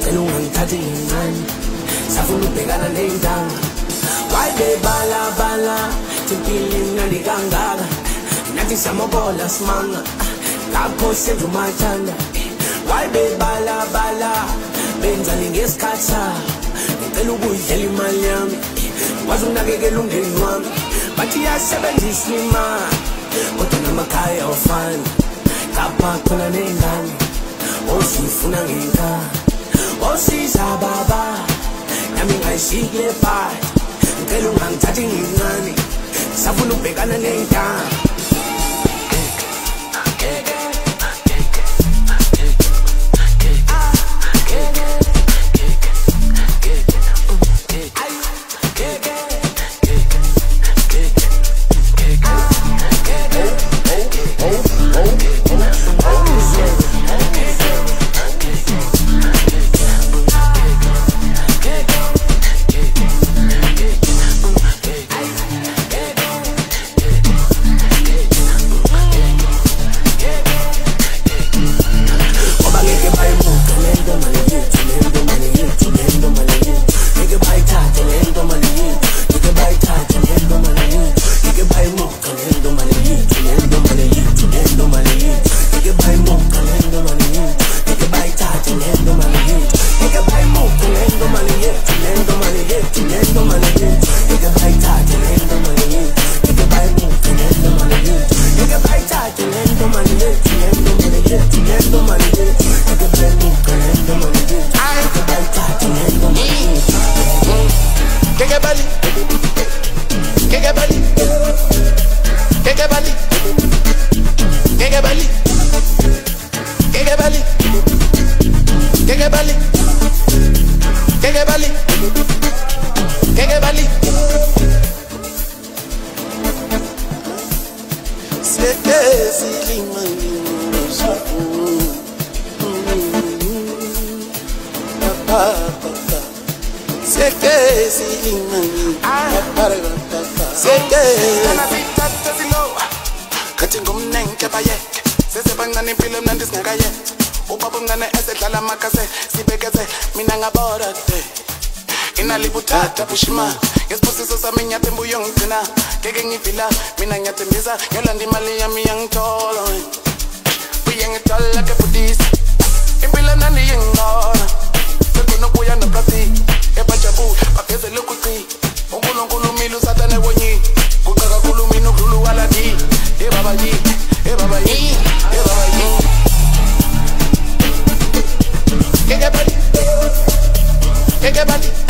cela ungangithathi ngincane safuna ubhekana ney'ntanga wayebebala impilo imnandi kangaka nathi siyamobola simanga lapho senza umathanda wayebebala benzani ngesikhathi sabo ngicela ukuyidlela imali yami wazi ukunakekela umndeni wami bathi iyasebenzisa imali kodwa namakhaya awafani lapha khona ney'ngane osifuna ngenkani osiza baba nami ngayishiki le phakathi ngicela ungangithathi ngincane safuna ukubhekana ney'ntanga Pushima, yesibusiso sami nyathemba uyongigcina ngeke ngivila mina ngiyathembisa ngiyolanda imali yami yangithola uyangithola kebudisa impilo mnandi yengcola sekhona ukuya noplasi ebajabu bagezele ukuci unkulunkulu umile usathane wonyi kuqa kakhulu mina ukudlula waladi ebaba yi ngeke bali